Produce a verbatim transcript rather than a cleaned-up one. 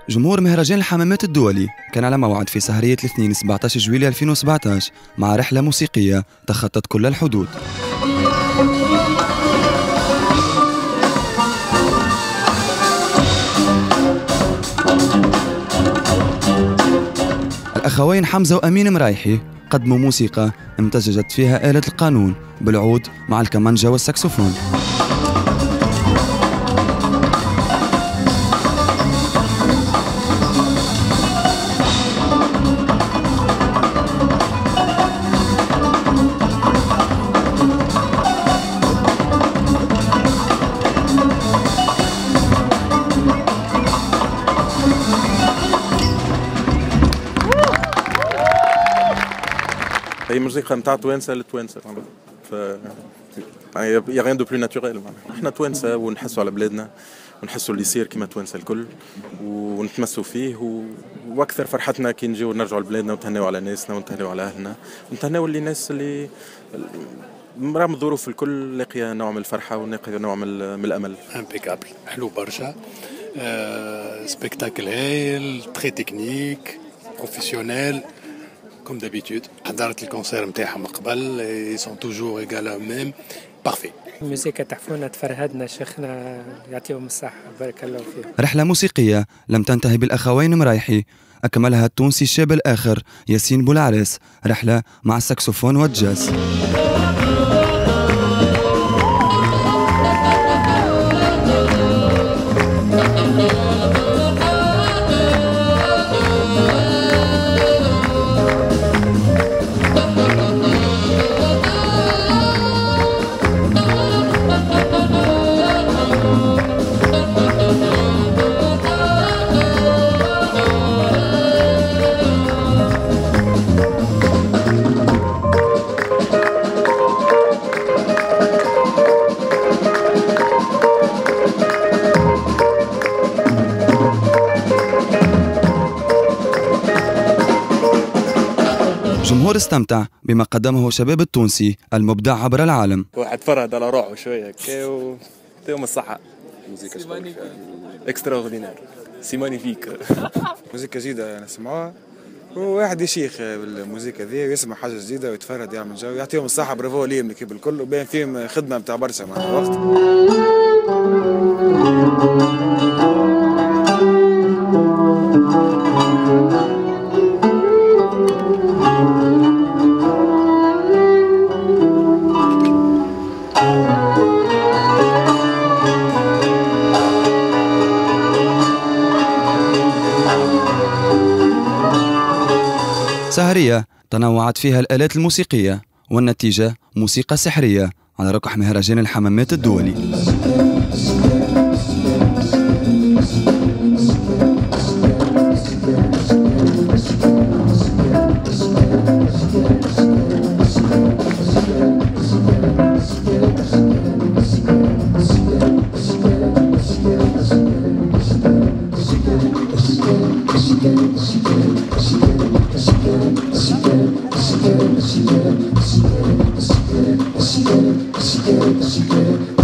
جمهور مهرجان الحمامات الدولي كان على موعد في سهرية الاثنين سبعة عشر جويلية ألفين وسبعة عشر مع رحلة موسيقية تخطت كل الحدود. الأخوين حمزة وأمين مرايحي قدموا موسيقى امتزجت فيها آلة القانون بالعود مع الكمانجا والساكسوفون. هي موسيقى نتاع توانسه للتوانسه ف يعني يا غيان دو بلو ناتوريل. احنا توانسه ونحسوا على بلادنا ونحسوا اللي يصير كيما توانسه الكل ونتمسوا فيه و... واكثر فرحتنا كي نجيو نرجعوا لبلادنا ونتهناو على ناسنا ونتهناو على اهلنا ونتهناو اللي الناس اللي رغم الظروف الكل لاقيه نوع من الفرحه ونلاقيه نوع من الامل. امبيكابل حلو برشا. أه... سبيكتاكل هايل تري تكنيك بروفيسيونيل كوم دابيتود. حضرت الكونسير نتاعهم قبل اي سون توجور ايغال ا ميم بارفي. الموسيقى تحفونا تفرهدنا شيخنا يعطيهم الصحة بارك الله فيهم. رحلة موسيقية لم تنتهي بالأخوين مرايحي، أكملها التونسي الشاب الآخر ياسين بولعراس، رحلة مع الساكسوفون والجاز. جمهور استمتع بما قدمه شباب التونسي المبدع عبر العالم. واحد فرد على روحه شويه هكا وتيهم الصحه. موسيقى اكسترا اوردينير سي مانيفيك. موسيقى جديده نسمعوها وواحد يشيخ بالموسيقى ذي ويسمع حاجه جديده ويتفرد يعمل جو يعطيهم الصحه. برافو ليهم الكيب الكل وبين فيهم خدمه نتاع برشا مع الوقت. سهرية تنوعت فيها الآلات الموسيقية والنتيجة موسيقى سحرية على ركح مهرجان الحمامات الدولي. She